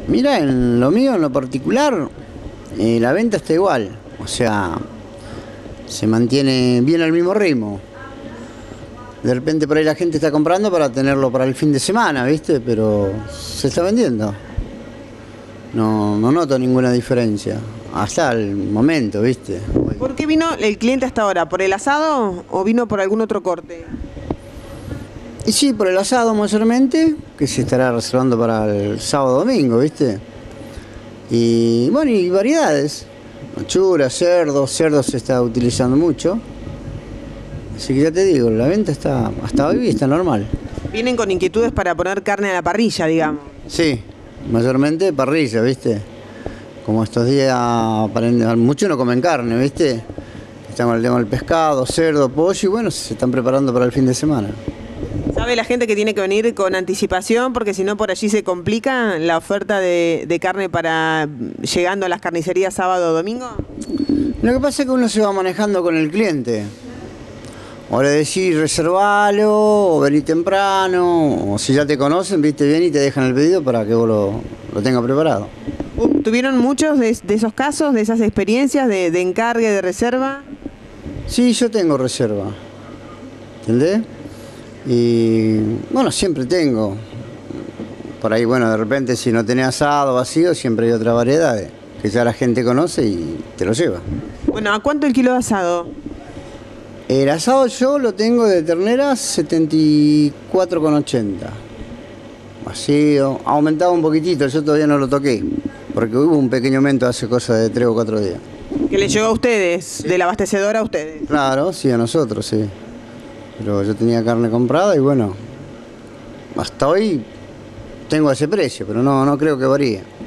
Mira, en lo mío, en lo particular, la venta está igual. O sea, se mantiene bien al mismo ritmo. De repente por ahí la gente está comprando para tenerlo para el fin de semana, ¿viste? Pero se está vendiendo. No noto ninguna diferencia. Hasta el momento, ¿viste? ¿Por qué vino el cliente hasta ahora? ¿Por el asado o vino por algún otro corte? Y sí, por el asado mayormente, que se estará reservando para el sábado domingo, ¿viste? Y bueno, y variedades. Achura, cerdo se está utilizando mucho. Así que ya te digo, la venta está, hasta hoy está normal. Vienen con inquietudes para poner carne a la parrilla, digamos. Sí, mayormente parrilla, ¿viste? Como estos días, muchos no comen carne, ¿viste? Están con el tema del pescado, cerdo, pollo, y bueno, se están preparando para el fin de semana. ¿Sabe la gente que tiene que venir con anticipación? Porque si no, por allí se complica la oferta de carne para llegando a las carnicerías sábado o domingo. Lo que pasa es que uno se va manejando con el cliente. O le decís reservalo, o vení temprano, o si ya te conocen, viste bien y te dejan el pedido para que vos lo tengas preparado. ¿Tuvieron muchos de esos casos, de esas experiencias de encargue, de reserva? Sí, yo tengo reserva, ¿entendés? Y bueno, siempre tengo. Por ahí, bueno, de repente si no tenés asado vacío, siempre hay otra variedad que ya la gente conoce y te lo lleva. Bueno, ¿a cuánto el kilo de asado? El asado yo lo tengo de ternera 74,80. Vacío, ha aumentado un poquitito, yo todavía no lo toqué, porque hubo un pequeño aumento hace cosa de 3 o 4 días. ¿Que le llegó a ustedes, sí, de la abastecedora a ustedes? Claro, sí, a nosotros, sí. Pero yo tenía carne comprada y bueno, hasta hoy tengo ese precio, pero no creo que varíe.